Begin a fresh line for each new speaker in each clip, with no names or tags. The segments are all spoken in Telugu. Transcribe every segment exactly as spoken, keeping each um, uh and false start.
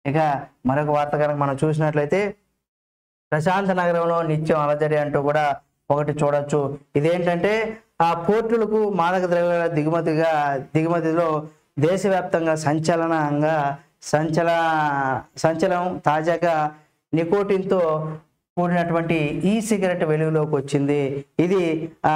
ఇక మరొక వార్త కనుక మనం చూసినట్లయితే ప్రశాంత నగరంలో నిత్యం అలజడి అంటూ కూడా ఒకటి చూడొచ్చు. ఇదేంటంటే ఆ పోర్టులకు మాదక ద్రవ్యాల దిగుమతిగా దిగుమతిలో దేశవ్యాప్తంగా సంచలనంగా సంచల సంచలనం తాజాగా నికోటిన్తో కూడినటువంటి ఈ సిగరెట్ వెలుగులోకి వచ్చింది. ఇది ఆ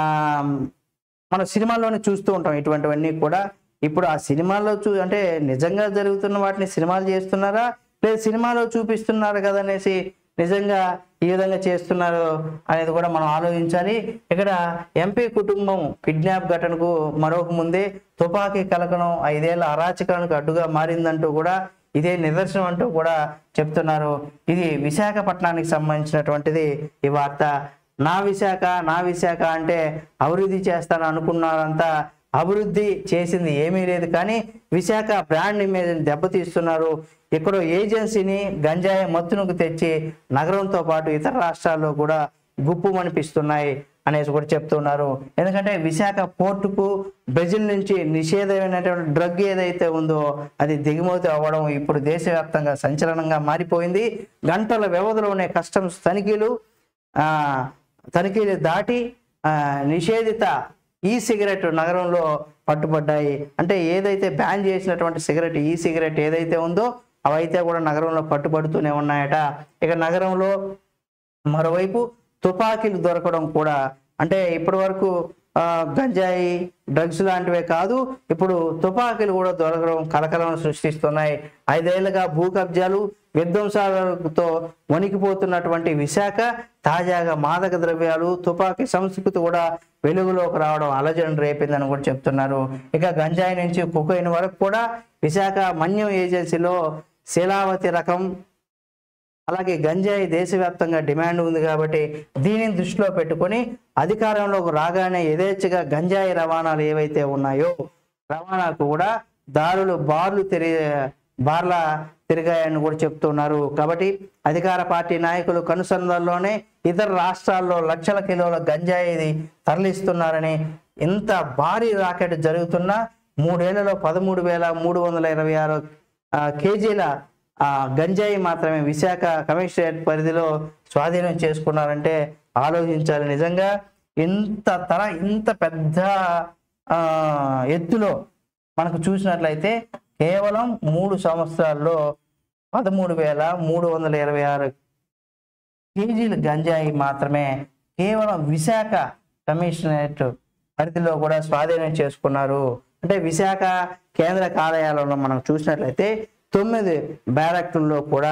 మన సినిమాల్లోనే చూస్తూ ఉంటాం ఇటువంటివన్నీ కూడా. ఇప్పుడు ఆ సినిమాల్లో చూ అంటే నిజంగా జరుగుతున్న వాటిని సినిమాలు చేస్తున్నారా, లేదు సినిమాలో చూపిస్తున్నారు కదా అనేసి నిజంగా ఈ విధంగా చేస్తున్నారు అనేది కూడా మనం ఆలోచించాలి. ఇక్కడ ఎంపీ కుటుంబం కిడ్నాప్ ఘటనకు మరొక ముందే తుపాకీ కలకనం ఐదేళ్ల అరాచకానికి అడ్డుగా మారిందంటూ కూడా ఇదే నిదర్శనం అంటూ కూడా చెప్తున్నారు. ఇది విశాఖపట్నానికి సంబంధించినటువంటిది ఈ వార్త. నా విశాఖ నా విశాఖ అంటే అభివృద్ధి చేస్తాను అనుకున్నారంతా, అభివృద్ధి చేసింది ఏమీ లేదు. కానీ విశాఖ బ్రాండ్ ఇమేజ్ని దెబ్బతీస్తున్నారు. ఎక్కడో ఏజెన్సీని గంజాయి మత్తునకు తెచ్చి నగరంతో పాటు ఇతర రాష్ట్రాల్లో కూడా గుప్పుమనిపిస్తున్నాయి అనేసి కూడా చెప్తున్నారు. ఎందుకంటే విశాఖ పోర్టుకు బ్రెజిల్ నుంచి నిషేధమైనటువంటి డ్రగ్ ఏదైతే ఉందో అది దిగుమతి అవ్వడం ఇప్పుడు దేశవ్యాప్తంగా సంచలనంగా మారిపోయింది. గంటల వ్యవధిలోనే కస్టమ్స్ తనిఖీలు ఆ తనిఖీలు దాటి ఆ నిషేధిత ఈ సిగరెట్ నగరంలో పట్టుబడ్డాయి. అంటే ఏదైతే బ్యాన్ చేసినటువంటి సిగరెట్ ఈ సిగరెట్ ఏదైతే ఉందో అవైతే కూడా నగరంలో పట్టుబడుతూనే ఉన్నాయట. ఇక నగరంలో మరోవైపు తుపాకీలు దొరకడం కూడా, అంటే ఇప్పటి వరకు గంజాయి డ్రగ్స్ లాంటివే కాదు, ఇప్పుడు తుపాకీలు కూడా దొరకడం కలకలం సృష్టిస్తున్నాయి. ఐదేళ్లుగా భూ కబ్జాలు విధ్వంసాలతో వణికిపోతున్నటువంటి విశాఖ తాజాగా మాదక ద్రవ్యాలు తుపాకీ సంస్కృతి కూడా వెలుగులోకి రావడం అలజడిని రేపిందని కూడా చెప్తున్నారు. ఇక గంజాయి నుంచి కొకైన్ వరకు కూడా విశాఖ మన్యం ఏజెన్సీలో శీలావతి రకం అలాగే గంజాయి దేశవ్యాప్తంగా డిమాండ్ ఉంది కాబట్టి దీనిని దృష్టిలో పెట్టుకొని అధికారంలోకి రాగానే యథేచ్ఛగా గంజాయి రవాణాలు ఏవైతే ఉన్నాయో రవాణాకు కూడా దారులు బార్లు తిరిగి బార్ల తిరిగాయని కూడా చెప్తున్నారు. కాబట్టి అధికార పార్టీ నాయకులు కనుసంధానంలోనే ఇతర రాష్ట్రాల్లో లక్షల కిలోల గంజాయి తరలిస్తున్నారని, ఇంత భారీ రాకెట్ జరుగుతున్న మూడేళ్లలో పదమూడు వేల మూడు వందల ఇరవై ఆరు కేజీల ఆ గంజాయి మాత్రమే విశాఖ కమిషనరేట్ పరిధిలో స్వాధీనం చేసుకున్నారంటే ఆలోచించాలి. నిజంగా ఇంత తర ఇంత పెద్ద ఆ ఎత్తులో మనకు చూసినట్లయితే కేవలం మూడు సంవత్సరాల్లో పదమూడు వేల మూడు వందల ఇరవై ఆరు కేజీల గంజాయి మాత్రమే కేవలం విశాఖ కమిషనరేట్ పరిధిలో కూడా స్వాధీనం చేసుకున్నారు. అంటే విశాఖ కేంద్ర కార్యాలయంలో మనం చూసినట్లయితే తొమ్మిది బ్యారక్టుల్లో కూడా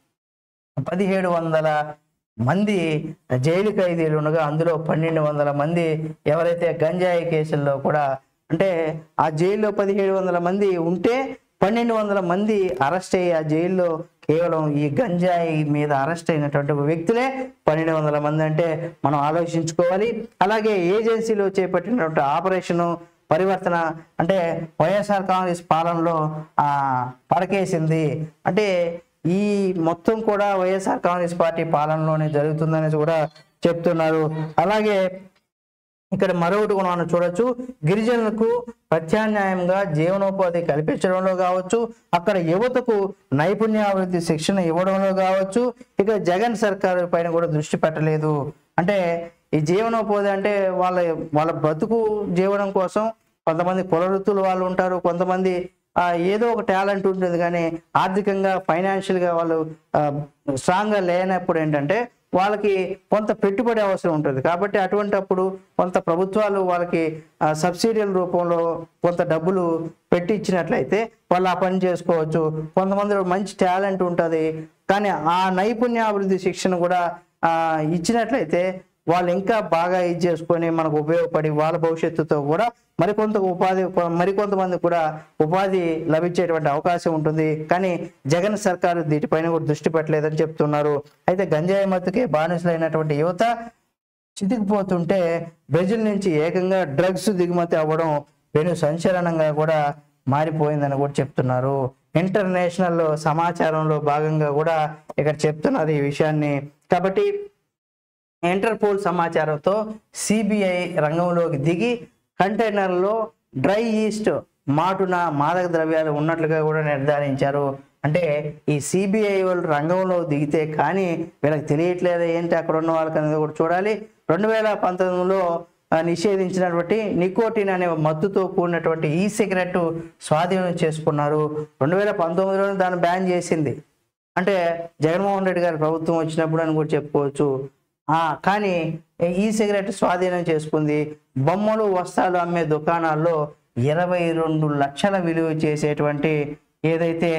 పదిహేడు వందల మంది జైలు ఖైదీలు ఉండగా అందులో పన్నెండు వందల మంది ఎవరైతే గంజాయి కేసుల్లో కూడా, అంటే ఆ జైల్లో పదిహేడు వందల మంది ఉంటే పన్నెండు వందల మంది అరెస్ట్ అయ్యి ఆ జైల్లో కేవలం ఈ గంజాయి మీద అరెస్ట్ అయినటువంటి వ్యక్తులే పన్నెండు వందల మంది అంటే మనం ఆలోచించుకోవాలి. అలాగే ఏజెన్సీలో చేపట్టినటువంటి ఆపరేషను పరివర్తన అంటే వైఎస్ఆర్ కాంగ్రెస్ పాలనలో ఆ పడకేసింది. అంటే ఈ మొత్తం కూడా వైఎస్ఆర్ కాంగ్రెస్ పార్టీ పాలనలోనే జరుగుతుందనేసి కూడా చెప్తున్నారు. అలాగే ఇక్కడ మరొకటి కూడా మనం చూడొచ్చు, గిరిజనులకు ప్రత్యామ్నాయంగా జీవనోపాధి కల్పించడంలో కావచ్చు, అక్కడ యువతకు నైపుణ్యాభివృద్ధి శిక్షణ ఇవ్వడంలో కావచ్చు, ఇక జగన్ సర్కారు పైన కూడా దృష్టి పెట్టలేదు. అంటే ఈ జీవనోపాధి అంటే వాళ్ళ వాళ్ళ బ్రతుకు జీవనం కోసం కొంతమంది కుల వృత్తులు వాళ్ళు ఉంటారు, కొంతమంది ఏదో ఒక టాలెంట్ ఉంటుంది, కానీ ఆర్థికంగా ఫైనాన్షియల్గా వాళ్ళు స్ట్రాంగ్గా లేనప్పుడు ఏంటంటే వాళ్ళకి కొంత పెట్టుబడి అవసరం ఉంటుంది. కాబట్టి అటువంటి అప్పుడు కొంత ప్రభుత్వాలు వాళ్ళకి సబ్సిడీల రూపంలో కొంత డబ్బులు పెట్టి ఇచ్చినట్లయితే వాళ్ళు ఆ పని చేసుకోవచ్చు. కొంతమంది మంచి టాలెంట్ ఉంటుంది, కానీ ఆ నైపుణ్యాభివృద్ధి శిక్షణ కూడా ఇచ్చినట్లయితే వాళ్ళు ఇంకా బాగా ఇది చేసుకొని మనకు ఉపయోగపడి వాళ్ళ భవిష్యత్తుతో కూడా మరికొంత ఉపాధి మరికొంతమంది కూడా ఉపాధి లభించేటువంటి అవకాశం ఉంటుంది. కానీ జగన్ సర్కారు వీటిపైన కూడా దృష్టి పెట్టలేదని చెప్తున్నారు. అయితే గంజాయి మత్తుకే బానిసలైనటువంటి యువత చితికిపోతుంటే బ్రెజిల్ నుంచి ఏకంగా డ్రగ్స్ దిగుమతి అవ్వడం పెను సంచలనంగా కూడా మారిపోయిందని కూడా చెప్తున్నారు. ఇంటర్నేషనల్ సమాచారంలో భాగంగా కూడా ఇక్కడ చెప్తున్నారు ఈ విషయాన్ని. కాబట్టి ఇంటర్పోల్ సమాచారంతో సిబిఐ రంగంలోకి దిగి కంటైనర్లో డ్రై ఈస్ట్ మాటున మాదక ద్రవ్యాలు ఉన్నట్లుగా కూడా నిర్ధారించారు. అంటే ఈ సిబిఐ వాళ్ళు రంగంలో దిగితే కానీ వీళ్ళకి తెలియట్లేదు ఏంటి అక్కడ ఉన్న వాళ్ళకి అనేది కూడా చూడాలి. రెండు వేల పంతొమ్మిదిలో నిషేధించినటువంటి నికోటిన్ అనే మత్తుతో కూడినటువంటి ఈ సిగరెట్ స్వాధీనం చేసుకున్నారు. రెండు వేల పంతొమ్మిదిలోనే దాన్ని బ్యాన్ చేసింది. అంటే జగన్మోహన్ రెడ్డి గారి ప్రభుత్వం వచ్చినప్పుడు అని కూడా చెప్పుకోవచ్చు. కానీ ఈ సిగరెట్ స్వాధీనం చేసుకుంది. బొమ్మలు వస్త్రాలు అమ్మే దుకాణాల్లో ఇరవై రెండు లక్షల విలువ చేసేటువంటి ఏదైతే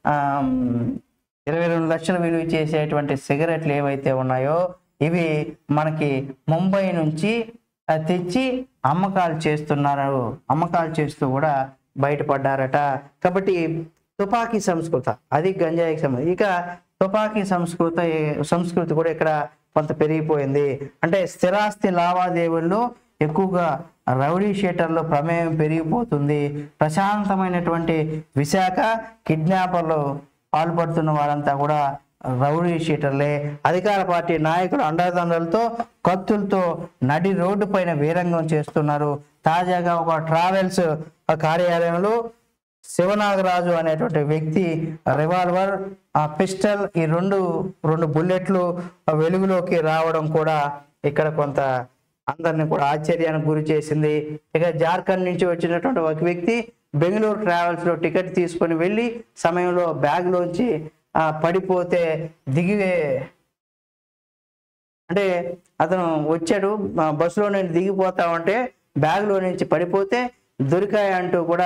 ఇరవై రెండు లక్షల విలువ చేసేటువంటి సిగరెట్లు ఏవైతే ఉన్నాయో ఇవి మనకి ముంబై నుంచి తెచ్చి అమ్మకాలు చేస్తున్నారు. అమ్మకాలు చేస్తూ కూడా బయటపడ్డారట. కాబట్టి తుపాకీ సంస్కృత అది గంజాయికి సంబంధించి. ఇక తుపాకీ సంస్కృత సంస్కృతి కూడా ఇక్కడ కొంత పెరిగిపోయింది. అంటే స్థిరాస్తి లావాదేవీల్లో ఎక్కువగా రౌడీ షీటర్లో ప్రమేయం పెరిగిపోతుంది. ప్రశాంతమైనటువంటి విశాఖ కిడ్నాపర్లు పాల్పడుతున్న వారంతా కూడా రౌడీ షీటర్లే. అధికార పార్టీ నాయకులు అండదండలతో కత్తులతో నడి రోడ్డు పైన వీరంగం చేస్తున్నారు. తాజాగా ఒక ట్రావెల్స్ కార్యాలయంలో శివనాగరాజు అనేటువంటి వ్యక్తి రివాల్వర్, పిస్టల్ ఈ రెండు రెండు బుల్లెట్లు వెలుగులోకి రావడం కూడా ఇక్కడ కొంత అందరిని కూడా ఆశ్చర్యానికి గురి చేసింది. ఇక జార్ఖండ్ నుంచి వచ్చినటువంటి ఒక వ్యక్తి బెంగళూరు ట్రావెల్స్ లో టికెట్ తీసుకొని వెళ్ళి సమయంలో బ్యాగ్ లోంచి పడిపోతే దిగి అంటే అతను వచ్చాడు బస్సులో నేను దిగిపోతా ఉంటే బ్యాగ్లో నుంచి పడిపోతే దొరికాయి అంటూ కూడా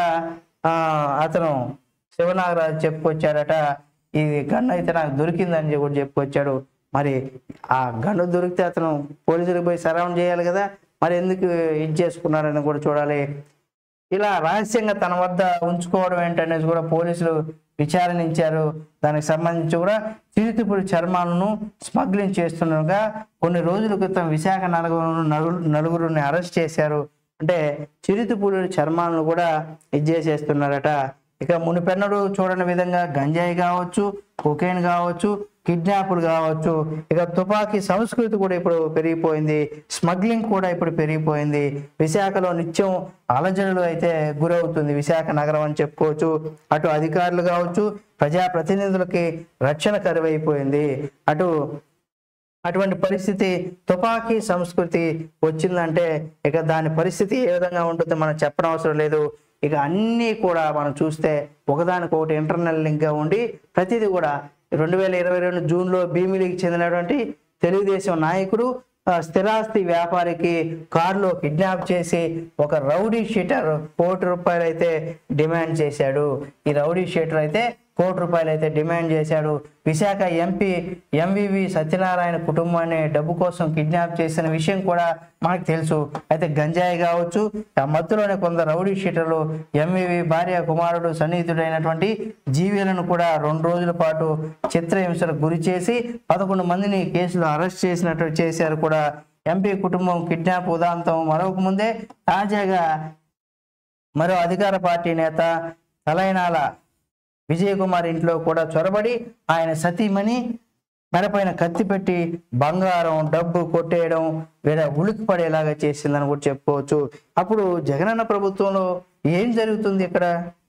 అతను శివనాగరాజు చెప్పుకొచ్చాడట. ఇది గన్ను అయితే నాకు దొరికిందని కూడా చెప్పుకొచ్చాడు. మరి ఆ గన్ను దొరికితే అతను పోలీసులకు పోయి సరౌండ్ చేయాలి కదా, మరి ఎందుకు ఇది చేసుకున్నారని కూడా చూడాలి. ఇలా రహస్యంగా తన వద్ద ఉంచుకోవడం ఏంటనేసి కూడా పోలీసులు విచారించారు. దానికి సంబంధించి కూడా చిరుతిపుడి చర్మాలను స్మగ్లింగ్ చేస్తుండగా కొన్ని రోజుల క్రితం విశాఖ నలుగురు నలుగురిని అరెస్ట్ చేశారు. అంటే చిరుతిపుడి చర్మాలను కూడా ఇది చేసేస్తున్నారట. ఇక మునిపెన్నడు చూడని విధంగా గంజాయి కావచ్చు, కొకైన్ కావచ్చు, కిడ్నాపులు కావచ్చు, ఇక తుపాకీ సంస్కృతి కూడా ఇప్పుడు పెరిగిపోయింది. స్మగ్లింగ్ కూడా ఇప్పుడు పెరిగిపోయింది. విశాఖలో నిత్యం అలజడులు అయితే గురవుతుంది విశాఖ నగరం అని చెప్పుకోవచ్చు. అటు అధికారులు కావచ్చు, ప్రజాప్రతినిధులకి రక్షణ కరువైపోయింది. అటు అటువంటి పరిస్థితి తుపాకీ సంస్కృతి వచ్చిందంటే ఇక దాని పరిస్థితి ఏ విధంగా ఉంటుందో మనం చెప్పనవసరం లేదు. ఇక అన్నీ కూడా మనం చూస్తే ఒకదానికొకటి ఇంటర్నల్ లింక్గా ఉండి ప్రతిదీ కూడా రెండు వేల ఇరవై రెండు జూన్లో భీమిలికి చెందినటువంటి తెలుగుదేశం నాయకుడు స్థిరాస్తి వ్యాపారికి కారులో కిడ్నాప్ చేసి ఒక రౌడీ షీటర్ కోటి రూపాయలు అయితే డిమాండ్ చేశాడు. ఈ రౌడీ షీటర్ అయితే కోటి రూపాయలు అయితే డిమాండ్ చేశాడు. విశాఖ ఎంపీ ఎంవివి సత్యనారాయణ కుటుంబాన్ని డబ్బు కోసం కిడ్నాప్ చేసిన విషయం కూడా మనకు తెలుసు. అయితే గంజాయి కావచ్చు, ఆ మత్తులోనే కొందరు రౌడీ షీటర్లు ఎంవివి భార్య కుమారుడు సన్నిహితుడైనటువంటి జీవీలను కూడా రెండు రోజుల పాటు చిత్రహింసలకు గురి చేసి పదకొండు మందిని కేసులో అరెస్ట్ చేసినట్టు చేశారు కూడా. ఎంపీ కుటుంబం కిడ్నాప్ ఉదాంతం మరొక ముందే తాజాగా మరో అధికార పార్టీ నేత తలైనాల విజయ్ కుమార్ ఇంట్లో కూడా చొరబడి ఆయన సతీమణి మెడపైన కత్తి పెట్టి బంగారం డబ్బు కొట్టేయడం వేరే ఉలికి పడేలాగా చేసిందని కూడా చెప్పుకోవచ్చు. అప్పుడు జగనన్న ప్రభుత్వంలో ఏం జరుగుతుంది ఇక్కడ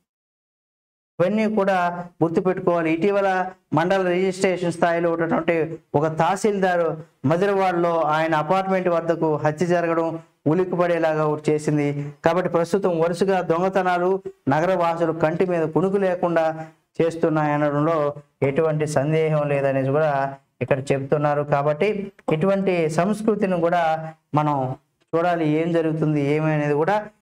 ఇవన్నీ కూడా గుర్తుపెట్టుకోవాలి. ఇటీవల మండల రిజిస్ట్రేషన్ స్థాయిలో ఉన్నటువంటి ఒక తహసీల్దారు మదిరవాడలో ఆయన అపార్ట్మెంట్ వద్దకు హత్య జరగడం ఉలికి పడేలాగా చేసింది. కాబట్టి ప్రస్తుతం వరుసగా దొంగతనాలు నగర వాసులు కంటి మీద కునుకు లేకుండా చేస్తున్నాయనడంలో ఎటువంటి సందేహం లేదనేది కూడా ఇక్కడ చెప్తున్నారు. కాబట్టి ఇటువంటి సంస్కృతిని కూడా మనం చూడాలి, ఏం జరుగుతుంది ఏమనేది కూడా